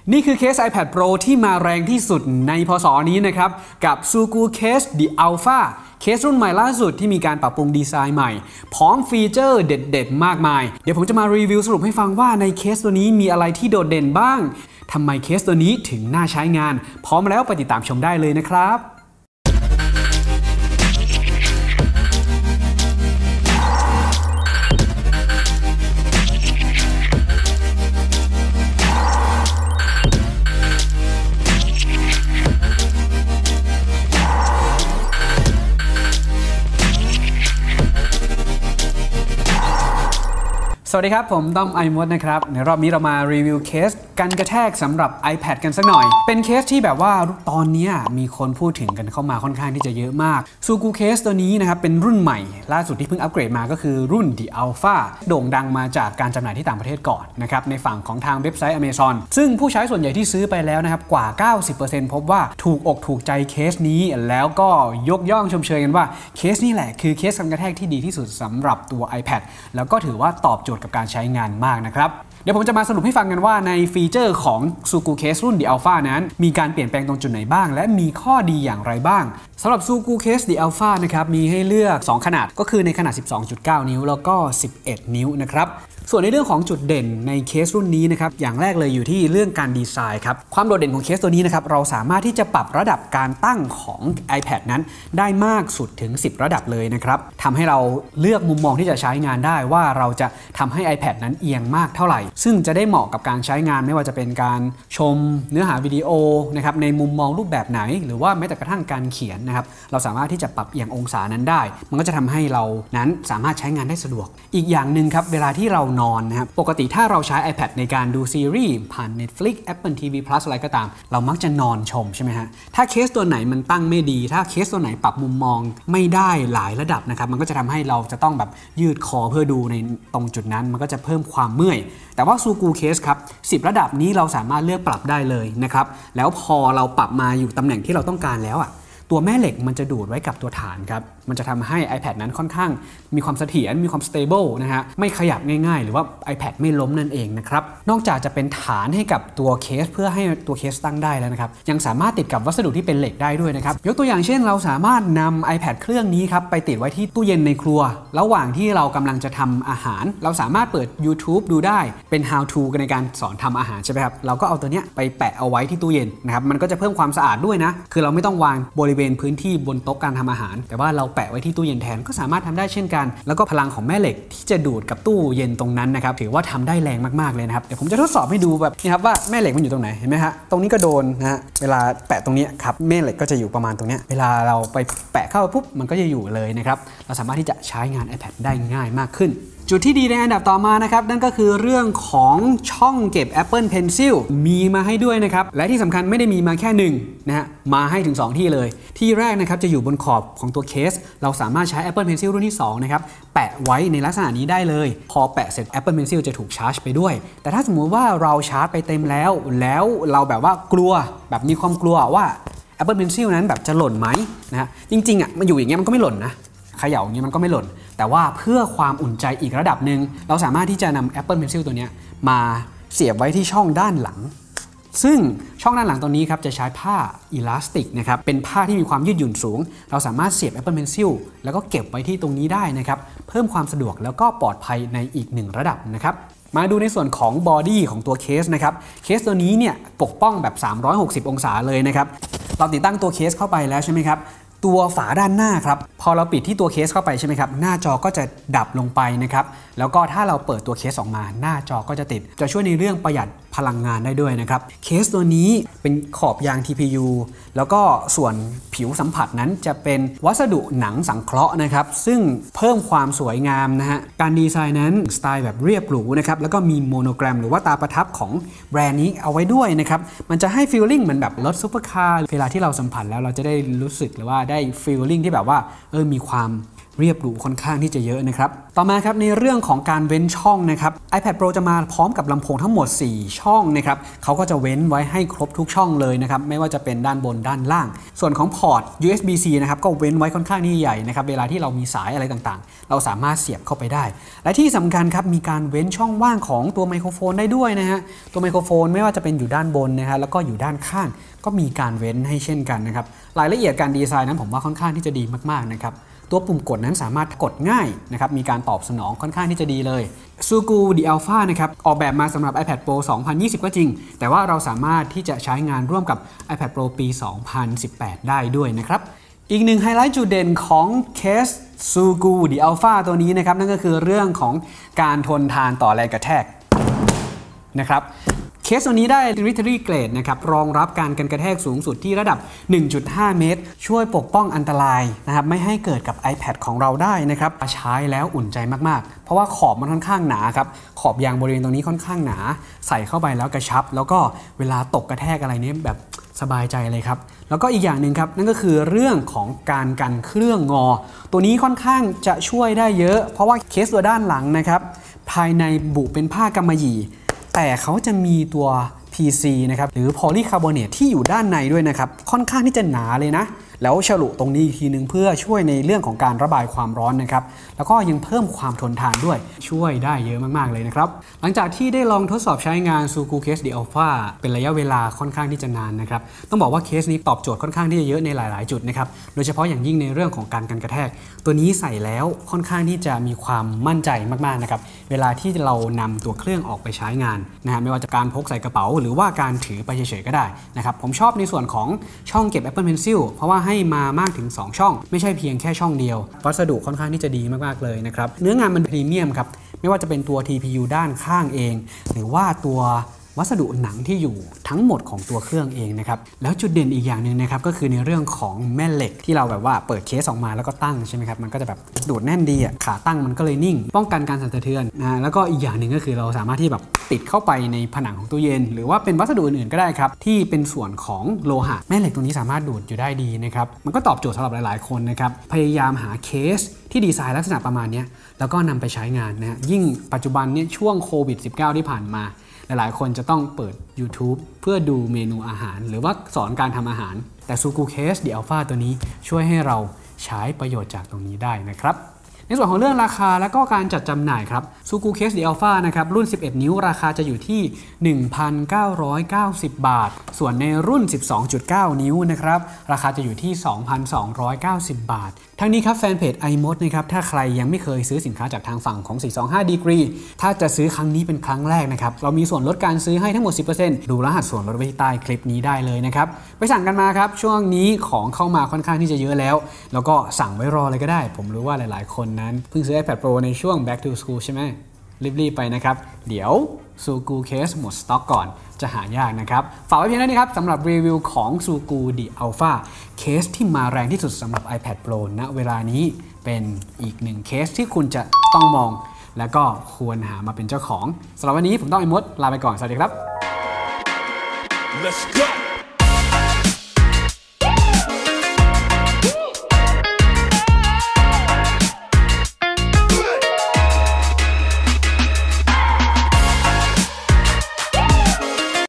นี่คือเคส iPad Pro ที่มาแรงที่สุดในพศนี้นะครับกับ Sugu Case The Alpha เคสรุ่นใหม่ล่าสุดที่มีการปรับปรุงดีไซน์ใหม่พร้อมฟีเจอร์เด็ดๆมากมายเดี๋ยวผมจะมารีวิวสรุปให้ฟังว่าในเคสตัวนี้มีอะไรที่โดดเด่นบ้างทำไมเคสตัวนี้ถึงน่าใช้งานพร้อมแล้วไปติดตามชมได้เลยนะครับสวัสดีครับผมต้อมไอมดนะครับในรอบนี้เรามารีวิวเคสกันกระแทกสำหรับ iPad กันสักหน่อยเป็นเคสที่แบบว่าตอนนี้มีคนพูดถึงกันเข้ามาค่อนข้างที่จะเยอะมากซูกูเคสตัวนี้นะครับเป็นรุ่นใหม่ล่าสุดที่เพิ่งอัปเกรดมาก็คือรุ่น The Alpha โด่งดังมาจากการจำหน่ายที่ต่างประเทศก่อนนะครับในฝั่งของทางเว็บไซต์ Amazon ซึ่งผู้ใช้ส่วนใหญ่ที่ซื้อไปแล้วนะครับกว่า 90% พบว่าถูกอกถูกใจเคสนี้แล้วก็ยกย่องชมเชยกันว่าเคสนี้แหละคือเคสกันกระแทกที่ดีที่สุดสำหรับตัว iPad แล้วก็ถือว่าตอบโจทย์กับการใช้งานมากนะครับเดี๋ยวผมจะมาสรุปให้ฟังกันว่าในฟีเจอร์ของ Sugu Case รุ่น The Alpha นั้นมีการเปลี่ยนแปลงตรงจุดไหนบ้างและมีข้อดีอย่างไรบ้างสำหรับ Sugu Case The Alpha นะครับมีให้เลือก2ขนาดก็คือในขนาด 12.9 นิ้วแล้วก็11 นิ้วนะครับส่วนในเรื่องของจุดเด่นในเคสรุ่นนี้นะครับอย่างแรกเลยอยู่ที่เรื่องการดีไซน์ครับความโดดเด่นของเคสตัวนี้นะครับเราสามารถที่จะปรับระดับการตั้งของ iPad นั้นได้มากสุดถึง10ระดับเลยนะครับทำให้เราเลือกมุมมองที่จะใช้งานได้ว่าเราจะทำให้ iPad นั้นเอียงมากเท่าไหร่ซึ่งจะได้เหมาะกับการใช้งานไม่ว่าจะเป็นการชมเนื้อหาวิดีโอนะครับในมุมมองรูปแบบไหนหรือว่าแม้แต่กระทั่งการเขียนนะครับเราสามารถที่จะปรับเอียงองศานั้นได้มันก็จะทำให้เรานั้นสามารถใช้งานได้สะดวกอีกอย่างหนึ่งครับเวลาที่เรานอนนะครับปกติถ้าเราใช้ iPad ในการดูซีรีส์ผ่าน Netflix Apple TV Plus อะไรก็ตามเรามักจะนอนชมใช่ไหมฮะถ้าเคสตัวไหนมันตั้งไม่ดีถ้าเคสตัวไหนปรับมุมมองไม่ได้หลายระดับนะครับมันก็จะทำให้เราจะต้องแบบยืดคอเพื่อดูในตรงจุดนั้นมันก็จะเพิ่มความเมื่อยแต่ว่า Sugu Case ครับ10ระดับนี้เราสามารถเลือกปรับได้เลยนะครับแล้วพอเราปรับมาอยู่ตำแหน่งที่เราต้องการแล้วตัวแม่เหล็กมันจะดูดไว้กับตัวฐานครับมันจะทำให้ iPad นั้นค่อนข้างมีความเสถียรมีความ stable นะฮะไม่ขยับง่ายๆหรือว่า iPad ไม่ล้มนั่นเองนะครับนอกจากจะเป็นฐานให้กับตัวเคสเพื่อให้ตัวเคสตั้งได้แล้วนะครับยังสามารถติดกับวัสดุที่เป็นเหล็กได้ด้วยนะครับยกตัวอย่างเช่นเราสามารถนำ iPad เครื่องนี้ครับไปติดไว้ที่ตู้เย็นในครัวระหว่างที่เรากำลังจะทำอาหารเราสามารถเปิด YouTube ดูได้เป็น how to ในการสอนทำอาหารใช่ไหมครับเราก็เอาตัวเนี้ยไปแปะเอาไว้ที่ตู้เย็นนะครับมันก็จะเพิ่มความสะอาดด้วยนะคือเราไม่ต้องวางบริเวณพื้นที่บนโต๊ะการทำอาหารแต่ว่าเราแปะไว้ที่ตู้เย็นแทนก็สามารถทำได้เช่นกันแล้วก็พลังของแม่เหล็กที่จะดูดกับตู้เย็นตรงนั้นนะครับถือว่าทำได้แรงมากๆเลยนะครับเดี๋ยวผมจะทดสอบให้ดูแบบนี้ครับว่าแม่เหล็กมันอยู่ตรงไหนเห็นไหมฮะตรงนี้ก็โดนนะฮะเวลาแปะตรงนี้ครับแม่เหล็กก็จะอยู่ประมาณตรงนี้เวลาเราไปแปะเข้าปุ๊บมันก็จะอยู่เลยนะครับเราสามารถที่จะใช้งาน iPad ได้ง่ายมากขึ้นจุดที่ดีในอันดับต่อมานะครับนั่นก็คือเรื่องของช่องเก็บ Apple Pencil มีมาให้ด้วยนะครับและที่สำคัญไม่ได้มีมาแค่1นะฮะมาให้ถึง2ที่เลยที่แรกนะครับจะอยู่บนขอบของตัวเคสเราสามารถใช้ Apple Pencil รุ่นที่2นะครับแปะไว้ในลักษณะนี้ได้เลยพอแปะเสร็จ Apple Pencil จะถูกชาร์จไปด้วยแต่ถ้าสมมุติว่าเราชาร์จไปเต็มแล้วเราแบบว่ากลัวแบบมีความกลัวว่า Apple Pencil นั้นแบบจะหล่นไหมนะฮะจริงๆมันอยู่อย่างเงี้ยมันก็ไม่หล่นนะเขย่าอย่างนี้มันก็ไม่หล่นแต่ว่าเพื่อความอุ่นใจอีกระดับหนึ่งเราสามารถที่จะนำ Apple Pencil ตัวนี้มาเสียบไว้ที่ช่องด้านหลังซึ่งช่องด้านหลังตรงนี้ครับจะใช้ผ้าอิลาสติกนะครับเป็นผ้าที่มีความยืดหยุ่นสูงเราสามารถเสียบ Apple Pencil แล้วก็เก็บไว้ที่ตรงนี้ได้นะครับเพิ่มความสะดวกแล้วก็ปลอดภัยในอีก1ระดับนะครับมาดูในส่วนของบอดี้ของตัวเคสนะครับเคสตัวนี้เนี่ยปกป้องแบบ360องศาเลยนะครับเราติดตั้งตัวเคสเข้าไปแล้วใช่ไหมครับตัวฝาด้านหน้าครับพอเราปิดที่ตัวเคสเข้าไปใช่ไหมครับหน้าจอก็จะดับลงไปนะครับแล้วก็ถ้าเราเปิดตัวเคสออกมาหน้าจอก็จะติดจะช่วยในเรื่องประหยัดพลังงานได้ด้วยนะครับเคสตัวนี้เป็นขอบยาง TPU แล้วก็ส่วนผิวสัมผัสนั้นจะเป็นวัสดุหนังสังเคราะห์นะครับซึ่งเพิ่มความสวยงามนะฮะการดีไซน์นั้นสไตล์แบบเรียบหรูนะครับแล้วก็มีโมโนแกรมหรือว่าตาประทับของแบรนด์นี้เอาไว้ด้วยนะครับมันจะให้ฟีลลิ่งเหมือนแบบรถซุปเปอร์คาร์เวลาที่เราสัมผัสแล้วเราจะได้รู้สึกหรือว่าได้ฟีลลิ่งที่แบบว่ามีความเรียบหรูค่อนข้างที่จะเยอะนะครับต่อมาครับในเรื่องของการเว้นช่องนะครับ iPad Pro จะมาพร้อมกับลำโพงทั้งหมด4ช่องนะครับเขาก็จะเว้นไว้ให้ครบทุกช่องเลยนะครับไม่ว่าจะเป็นด้านบนด้านล่างส่วนของพอร์ต USB-C นะครับก็เว้นไว้ค่อนข้างที่ใหญ่นะครับเวลาที่เรามีสายอะไรต่างๆเราสามารถเสียบเข้าไปได้และที่สำคัญครับมีการเว้นช่องว่างของตัวไมโครโฟนได้ด้วยนะฮะตัวไมโครโฟนไม่ว่าจะเป็นอยู่ด้านบนนะฮะแล้วก็อยู่ด้านข้างก็มีการเว้นให้เช่นกันนะครับรายละเอียดการดีไซน์นั้นผมว่าค่อนข้างที่จะดีมากๆนะครับตัวปุ่มกดนั้นสามารถกดง่ายนะครับมีการตอบสนองค่อนข้างที่จะดีเลย Sugu The Alpha นะครับออกแบบมาสำหรับ iPad Pro 2020 ก็จริงแต่ว่าเราสามารถที่จะใช้งานร่วมกับ iPad Pro ปี 2018 ได้ด้วยนะครับอีกหนึ่งไฮไลท์จุดเด่นของเคส Sugu The Alpha ตัวนี้นะครับนั่นก็คือเรื่องของการทนทานต่อแรงกระแทกนะครับเคสตัวนี้ได้ Military Grade นะครับรองรับการกระแทกสูงสุดที่ระดับ 1.5 เมตรช่วยปกป้องอันตรายนะครับไม่ให้เกิดกับ iPad ของเราได้นะครับใช้แล้วอุ่นใจมากๆเพราะว่าขอบมันค่อนข้างหนาครับขอบยางบริเวณตรงนี้ค่อนข้างหนาใส่เข้าไปแล้วกระชับแล้วก็เวลาตกกระแทกอะไรนี้แบบสบายใจเลยครับแล้วก็อีกอย่างหนึ่งครับนั่นก็คือเรื่องของการกันเครื่องงอตัวนี้ค่อนข้างจะช่วยได้เยอะเพราะว่าเคสตัวด้านหลังนะครับภายในบุเป็นผ้ากำมะหยี่แต่เขาจะมีตัว PC นะครับหรือโพลีคาร์บอเนตที่อยู่ด้านในด้วยนะครับค่อนข้างที่จะหนาเลยนะแล้วฉลุตรงนี้อีกทีนึงเพื่อช่วยในเรื่องของการระบายความร้อนนะครับแล้วก็ยังเพิ่มความทนทานด้วยช่วยได้เยอะมากๆเลยนะครับหลังจากที่ได้ลองทดสอบใช้งาน Sugu Case The Alpha เป็นระยะเวลาค่อนข้างที่จะนานนะครับต้องบอกว่าเคสนี้ตอบโจทย์ค่อนข้างที่จะเยอะในหลายๆจุดนะครับโดยเฉพาะอย่างยิ่งในเรื่องของการกันกระแทกตัวนี้ใส่แล้วค่อนข้างที่จะมีความมั่นใจมากๆนะครับเวลาที่เรานำตัวเครื่องออกไปใช้งานนะฮะไม่ว่าจะการพกใส่กระเป๋าหรือว่าการถือไปเฉยๆก็ได้นะครับผมชอบในส่วนของช่องเก็บ Apple Pencil เพราะว่าให้มามากถึง2ช่องไม่ใช่เพียงแค่ช่องเดียววัสดุค่อนข้างที่จะดีมากๆเลยนะครับเนื้องานมันพรีเมียมครับไม่ว่าจะเป็นตัว TPU ด้านข้างเองหรือว่าตัววัสดุหนังที่อยู่ทั้งหมดของตัวเครื่องเองนะครับแล้วจุดเด่นอีกอย่างหนึ่งนะครับก็คือในเรื่องของแม่เหล็กที่เราแบบว่าเปิดเคสออกมาแล้วก็ตั้งใช่ไหมครับมันก็จะแบบดูดแน่นดีอ่ะขาตั้งมันก็เลยนิ่งป้องกันการสั่นสะเทือนนะแล้วก็อีกอย่างหนึ่งก็คือเราสามารถที่แบบติดเข้าไปในผนังของตู้เย็นหรือว่าเป็นวัสดุอื่นๆก็ได้ครับที่เป็นส่วนของโลหะแม่เหล็กตรงนี้สามารถดูดอยู่ได้ดีนะครับมันก็ตอบโจทย์สำหรับหลายๆคนนะครับพยายามหาเคสที่ดีไซน์ลักษณะประมาณนี้แล้วก็นำไปใช้งานนะยิ่งปัจจุบันนี้ช่วงโควิด -19 ที่ผ่านมาหลายๆคนจะต้องเปิด YouTube เพื่อดูเมนูอาหารหรือว่าสอนการทำอาหารแต่ Sugu Case The Alpha ตัวนี้ช่วยให้เราใช้ประโยชน์จากตรงนี้ได้นะครับในส่วนของเรื่องราคาและก็การจัดจำหน่ายครับ Sugu Case The Alpha นะครับรุ่น11นิ้วราคาจะอยู่ที่ 1,990 บาทส่วนในรุ่น 12.9 นิ้วนะครับราคาจะอยู่ที่ 2,290 บาททั้งนี้ครับแฟนเพจ iMod นะครับถ้าใครยังไม่เคยซื้อสินค้าจากทางฝั่งของ 425 Degree ถ้าจะซื้อครั้งนี้เป็นครั้งแรกนะครับเรามีส่วนลดการซื้อให้ทั้งหมด 10% ดูรหัสส่วนลดไว้ที่ใต้คลิปนี้ได้เลยนะครับไปสั่งกันมาครับช่วงนี้ของเข้ามาค่อนข้างที่จะเยอะแล้วก็สั่งไว้รอเลยก็ได้ผมรู้ว่าหลายๆคนนั้นเพิ่งซื้อ iPad Pro ในช่วง Back to School ใช่ไหมรีบๆไปนะครับเดี๋ยว Sugu Case หมดสต็อกก่อนจะหายากนะครับฝากไว้เพียงเท่านี้ครับสำหรับรีวิวของ Sugu The Alpha เคสที่มาแรงที่สุดสำหรับ iPad Pro ณเวลานี้เป็นอีกหนึ่งเคสที่คุณจะต้องมองและก็ควรหามาเป็นเจ้าของสำหรับวันนี้ผมต้องไอ้มดลาไปก่อนสวัสดีครับ Let's go